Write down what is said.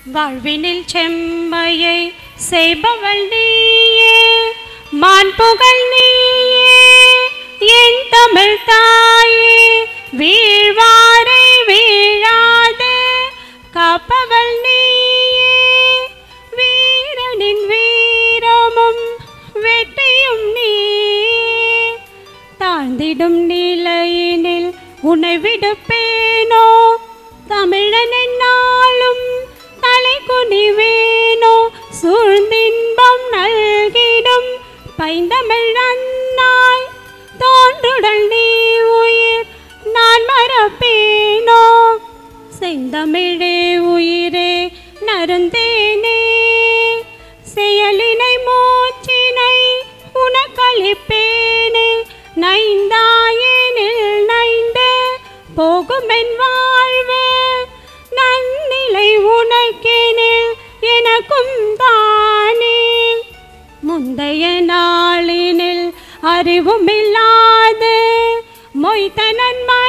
வாழ்வினில் செம்மையை செய்பவள் நீயே, மாண்புகள் நீயே, என் தமிழ் தாயே. வீழ்வாரை வீழாது காப்பவள் நீயே, வீரனின் வீரமும் வெற்றியும் நீயே. தாழ்ந்திடும் நிலையினில் உன்னை விடுப்பேனோ, தமிழன் என்னாலும் தலை குனிவேனோ. சூழ்ந்தின்பம் நல்கிடும் பைந்தமிழ் அன்னாய், தோன்றுடல் நீ உயிர் நான் மறப்பேனோ. செந்தமிழே உயிரே நருந்தேனே, செயலினை மூச்சினை உனக்களிப்பேனே. நைந்தாயேனில் நைந்து போகுமென் வாழ்வு, நன்னிலை உனக்கெனில் எனக்கும் தானே. முந்தைய நாளினில் அறிவுமில்லாது மொய்த்தனன்